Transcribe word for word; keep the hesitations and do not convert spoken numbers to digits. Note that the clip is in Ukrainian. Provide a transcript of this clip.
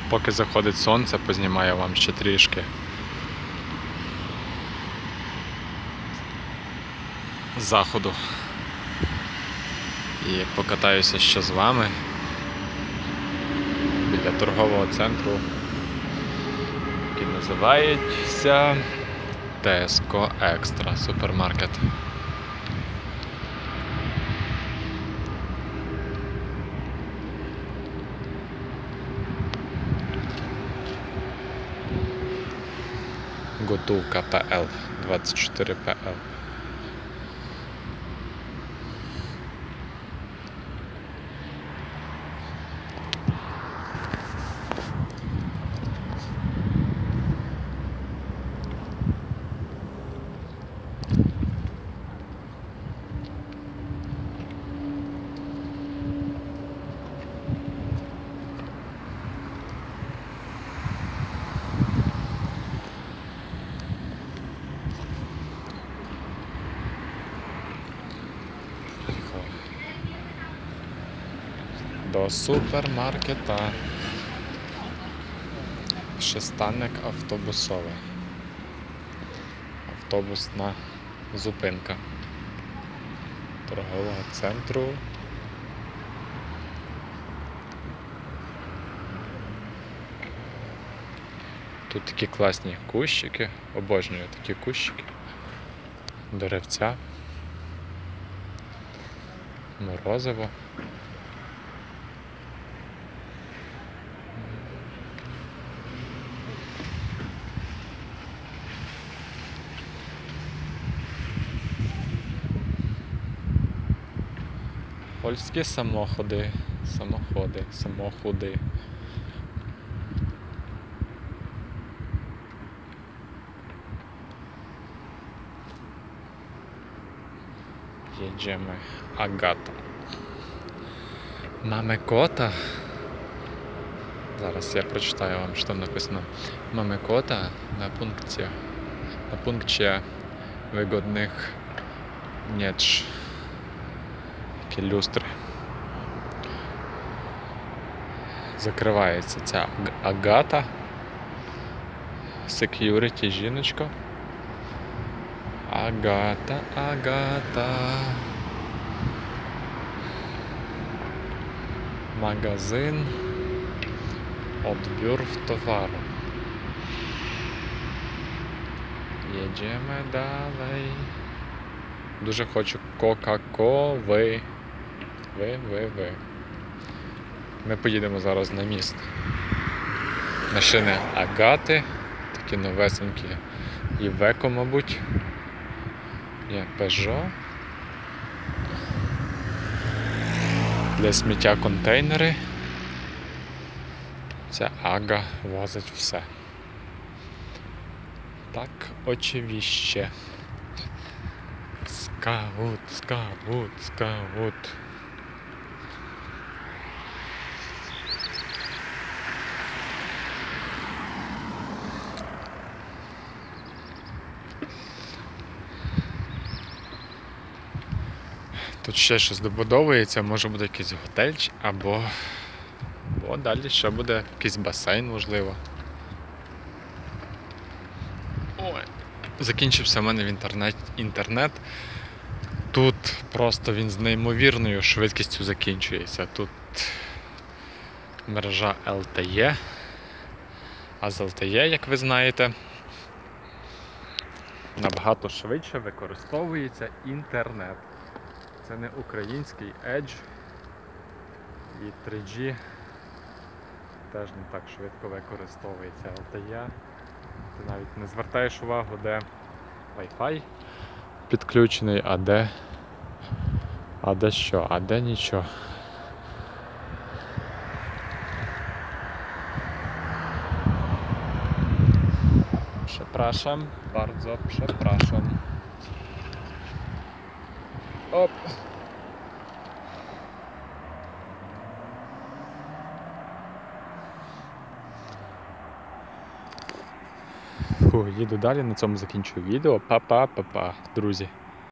Поки заходить сонце, познімаю вам ще трішки заходу. І покатаюся ще з вами біля торгового центру, який називається Tesco Extra супермаркет. Готовка ПЛ, двадцять чотири ПЛ. До супермаркета. Пристанок автобусовий. Автобусна зупинка торгового центру. Тут такі класні кущики, обожнюю такі кущики, деревця, морозиво. Польські самоходи, самоходи, самоходи. Jedziemy. Agata. Mamy kota. Zaraz ja przeczytаю вам, що там написано. Mamy kota na punkcie, na punkcie wygodnych wnętrz. Такі люстри. Закривається ця Агата. Security жіночка. Агата, Агата. Магазин. Odbiór towaru. Jedziemy dalej. Дуже хочу Кока-Коли. Ви, ви, ви. Ми поїдемо зараз на міст. Машини Агати. Такі новесенькі. Івеко, мабуть. Є Peugeot. Для сміття контейнери. Ця Ага возить все. Так, очевидно. Скаут, скаут, скаут. Тут ще щось добудовується, може буде якийсь готель, або, або далі ще буде якийсь басейн, можливо. Ой, закінчився в мене в інтернет, інтернет. Тут просто він з неймовірною швидкістю закінчується. Тут мережа ел те є, а з ел те є, як ви знаєте, набагато швидше використовується інтернет. Це не український Edge і три джі теж не так швидко використовується ел те є. Ти навіть не звертаєш увагу, де Wi-Fi підключений, а де, а де що, а де нічого. Przepraszam, bardzo przepraszam. Оп. Фу, їду далі, на цьому закінчую відео. Па-па-па-па, друзі.